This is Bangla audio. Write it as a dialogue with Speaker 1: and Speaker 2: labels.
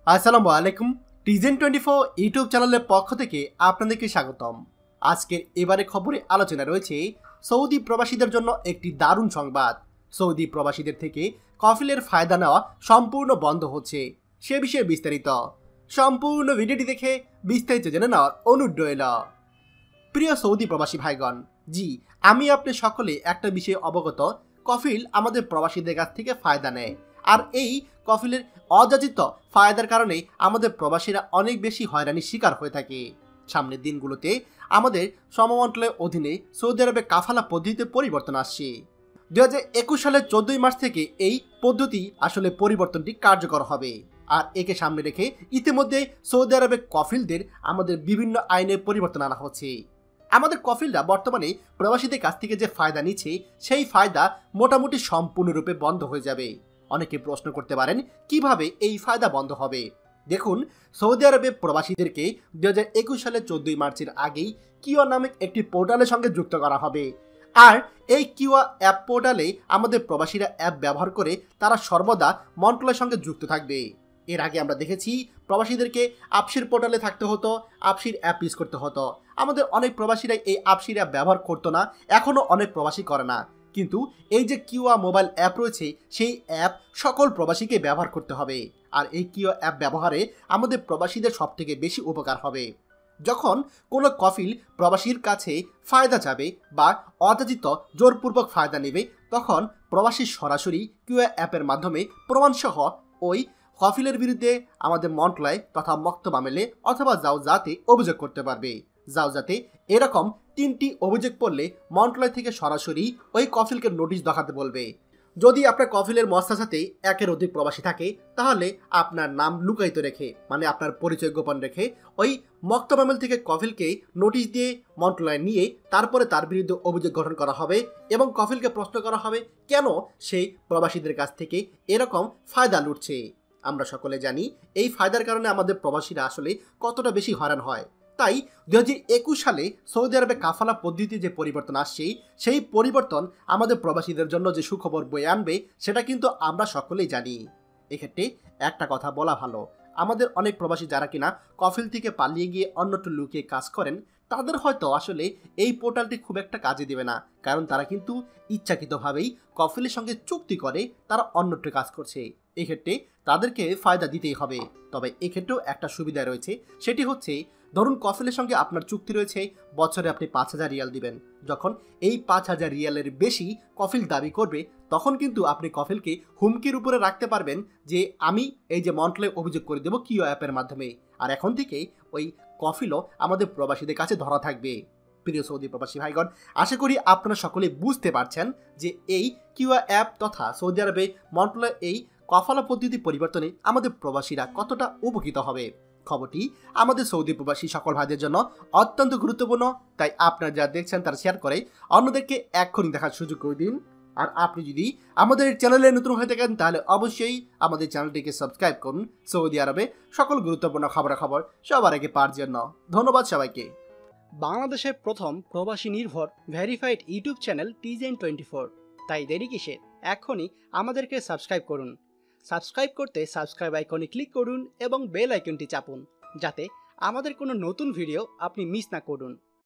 Speaker 1: আসসালামু আলাইকুম। টিজেন 24 ইউটিউব চ্যানেলের পক্ষ থেকে আপনাদেরকে স্বাগতম। আজকের এবারে খবরে আলোচনা রয়েছে সৌদি প্রবাসীদের জন্য একটি দারুণ সংবাদ। সৌদি প্রবাসীদের থেকে কফিলের ফায়দা নেওয়া সম্পূর্ণ বন্ধ হচ্ছে। সে বিষয়ে বিস্তারিত সম্পূর্ণ ভিডিওটি দেখে বিস্তারিত জেনে নেওয়ার অনুরোধ রইল। প্রিয় সৌদি প্রবাসী ভাইগণ, জি আমি আপনি সকলে একটা বিষয়ে অবগত, কফিল আমাদের প্রবাসীদের কাছ থেকে ফায়দা নেয়। আর এই কফিলের অযাচিত ফায়দার কারণে আমাদের প্রবাসীরা অনেক বেশি হয়রানির শিকার হয়ে থাকে। সামনের দিনগুলোতে আমাদের সমমন্ত্রণালয়ের অধীনে সৌদি আরবে কাফালা পদ্ধতিতে পরিবর্তন আসছে। 2021 সালের 14 মার্চ থেকে এই পদ্ধতি আসলে পরিবর্তনটি কার্যকর হবে। আর একে সামনে রেখে ইতিমধ্যে সৌদি আরবে কফিলদের আমাদের বিভিন্ন আইনে পরিবর্তন আনা হচ্ছে। আমাদের কফিলরা বর্তমানে প্রবাসীদের কাছ থেকে যে ফায়দা নিচ্ছে সেই ফায়দা মোটামুটি সম্পূর্ণরূপে বন্ধ হয়ে যাবে। অনেকে প্রশ্ন করতে পারেন কিভাবে এই ফায়দা বন্ধ হবে। দেখুন, সৌদি আরবে প্রবাসীদেরকে 2021 সালের 14 মার্চের আগেই কিওয়া নামক একটি পোর্টালের সঙ্গে যুক্ত করা হবে। আর এই কিওয়া অ্যাপ পোর্টালে আমাদের প্রবাসীরা অ্যাপ ব্যবহার করে তারা সর্বদা মন্ত্রণালয়ের সঙ্গে যুক্ত থাকবে। এর আগে আমরা দেখেছি প্রবাসীদেরকে আপসির পোর্টালে থাকতে হতো, আপসির অ্যাপ ইউজ করতে হতো। আমাদের অনেক প্রবাসীরা এই আপসির অ্যাপ ব্যবহার করতো না, এখনও অনেক প্রবাসী করে না। কিন্তু এই যে কিওয়া মোবাইল অ্যাপ রয়েছে সেই অ্যাপ সকল প্রবাসীকে ব্যবহার করতে হবে। আর এই কিওয়া অ্যাপ ব্যবহারে আমাদের প্রবাসীদের সবথেকে বেশি উপকার হবে। যখন কোনো কফিল প্রবাসীর কাছে ফায়দা চাবে বা অযাচিত জোরপূর্বক ফায়দা নেবে, তখন প্রবাসী সরাসরি কিওয়া অ্যাপের মাধ্যমে প্রমাণসহ ওই কফিলের বিরুদ্ধে আমাদের মন্ত্রণালয় তথা মক্তব আমেলে অথবা জাওজাতে অভিযোগ করতে পারবে। জাওজাতে এরকম 3টি অভিযোগ পড়লে মন্ত্রণালয় থেকে সরাসরি ওই কফিলকে নোটিশ দেখাতে বলবে। যদি আপনার কফিলের মস্তার সাথে একের অধিক প্রবাসী থাকে তাহলে আপনার নাম লুকায়িত রেখে, মানে আপনার পরিচয় গোপন রেখে, ওই মক্তব আমেল থেকে কফিলকে নোটিশ দিয়ে মন্ত্রণালয়ে নিয়ে তারপরে তার বিরুদ্ধে অভিযোগ গঠন করা হবে এবং কফিলকে প্রশ্ন করা হবে কেন সেই প্রবাসীদের কাছ থেকে এরকম ফায়দা লুটছে। আমরা সকলে জানি এই ফায়দার কারণে আমাদের প্রবাসীরা আসলে কতটা বেশি হয়রান হয়। তাই 2021 সালে সৌদি আরবে কাফালা পদ্ধতিতে যে পরিবর্তন আসছে সেই পরিবর্তন আমাদের প্রবাসীদের জন্য যে সুখবর বয়ে আনবে সেটা কিন্তু আমরা সকলেই জানি। এক্ষেত্রে একটা কথা বলা ভালো, আমাদের অনেক প্রবাসী যারা কিনা কফিল থেকে পালিয়ে গিয়ে অন্যত্র লুকিয়ে কাজ করেন তাদের হয়তো আসলে এই পোর্টালটি খুব একটা কাজে দেবে না, কারণ তারা কিন্তু ইচ্ছাকৃতভাবেই কফিলের সঙ্গে চুক্তি করে তারা অন্যত্র কাজ করছে। এক্ষেত্রে তাদেরকে ফায়দা দিতেই হবে। তবে এক্ষেত্রেও একটা সুবিধা রয়েছে, সেটি হচ্ছে ধরুন কফিলের সঙ্গে আপনার চুক্তি রয়েছে বছরে আপনি 5,000 রিয়াল দিবেন। যখন এই 5,000 রিয়ালের বেশি কফিল দাবি করবে তখন কিন্তু আপনি কফিলকে হুমকির উপরে রাখতে পারবেন যে আমি এই যে মন্ত্রণালয়ে অভিযোগ করে দেবো কিও অ্যাপের মাধ্যমে। আর এখন থেকে ওই কফিলও আমাদের প্রবাসীদের কাছে ধরা থাকবে। প্রিয় সৌদি প্রবাসী ভাইগণ, আশা করি আপনারা সকলে বুঝতে পারছেন যে এই কিওয়া অ্যাপ তথা সৌদি আরবে মন্ত্রণালয়ের এই কাফালা পদ্ধতি পরিবর্তনে আমাদের প্রবাসীরা কতটা উপকৃত হবে। খবরটি আমাদের সৌদি প্রবাসী সকল ভাইদের জন্য অত্যন্ত গুরুত্বপূর্ণ, তাই আপনারা যা দেখছেন তারা শেয়ার করে অন্যদেরকে এক্ষুনি দেখার সুযোগ করে দিন। আর আপনি যদি আমাদের চ্যানেলে নতুন হয়ে থাকেন তাহলে অবশ্যই আমাদের চ্যানেলটিকে সাবস্ক্রাইব করুন সৌদি আরবে সকল গুরুত্বপূর্ণ খবরাখবর সবার আগে পাওয়ার জন্য। ধন্যবাদ সবাইকে।
Speaker 2: বাংলাদেশের প্রথম প্রবাসী নির্ভর ভেরিফাইড ইউটিউব চ্যানেল টিজেন 24, তাই দেরি কিসের, এখনই আমাদেরকে সাবস্ক্রাইব করুন। সাবস্ক্রাইব করতে সাবস্ক্রাইব আইকনে ক্লিক করুন এবং বেল আইকনটি চাপুন যাতে আমাদের কোনো নতুন ভিডিও আপনি মিস না করুন।